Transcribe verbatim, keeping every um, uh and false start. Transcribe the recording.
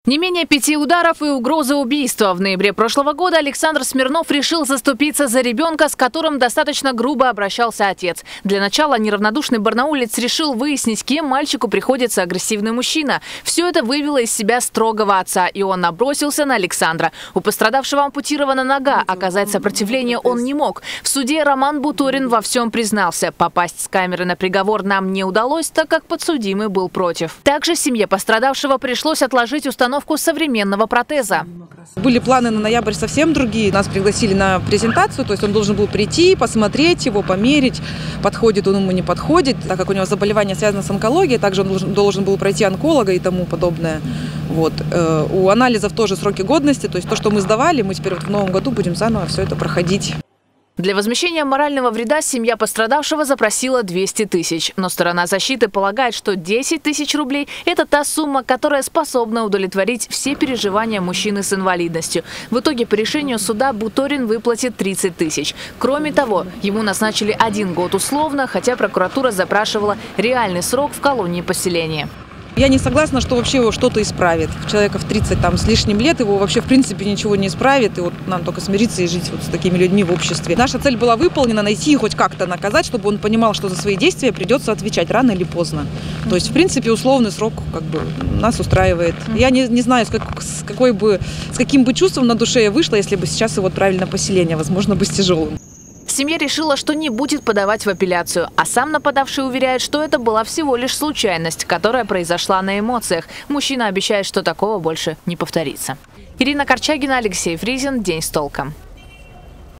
Не менее пяти ударов и угрозы убийства. В ноябре прошлого года Александр Смирнов решил заступиться за ребенка, с которым достаточно грубо обращался отец. Для начала неравнодушный барнаулец решил выяснить, кем мальчику приходится агрессивный мужчина. Все это вывело из себя строгого отца, и он набросился на Александра. У пострадавшего ампутирована нога, оказать сопротивление он не мог. В суде Роман Буторин во всем признался. Попасть с камеры на приговор нам не удалось, так как подсудимый был против. Также семье пострадавшего пришлось отложить установку современного протеза. Были планы на ноябрь совсем другие. Нас пригласили на презентацию, то есть он должен был прийти, посмотреть его, померить, подходит он ему, не подходит. Так как у него заболевание связано с онкологией, также он должен, должен был пройти онколога и тому подобное. Вот. У анализов тоже сроки годности, то есть то, что мы сдавали, мы теперь вот в новом году будем заново все это проходить. Для возмещения морального вреда семья пострадавшего запросила двести тысяч. Но сторона защиты полагает, что десять тысяч рублей – это та сумма, которая способна удовлетворить все переживания мужчины с инвалидностью. В итоге по решению суда Буторин выплатит тридцать тысяч. Кроме того, ему назначили один год условно, хотя прокуратура запрашивала реальный срок в колонии поселения. Я не согласна, что вообще его что-то исправит. Человека в тридцать там, с лишним лет его вообще в принципе ничего не исправит. И вот нам только смириться и жить вот с такими людьми в обществе. Наша цель была выполнена, найти и хоть как-то наказать, чтобы он понимал, что за свои действия придется отвечать рано или поздно. То есть в принципе условный срок как бы нас устраивает. Я не, не знаю, с, как, с, какой бы, с каким бы чувством на душе я вышла, если бы сейчас его отправили на поселение, возможно, бы с тяжелым. Семья решила, что не будет подавать в апелляцию, а сам нападавший уверяет, что это была всего лишь случайность, которая произошла на эмоциях. Мужчина обещает, что такого больше не повторится. Ирина Корчагина, Алексей Фризин. День с толком.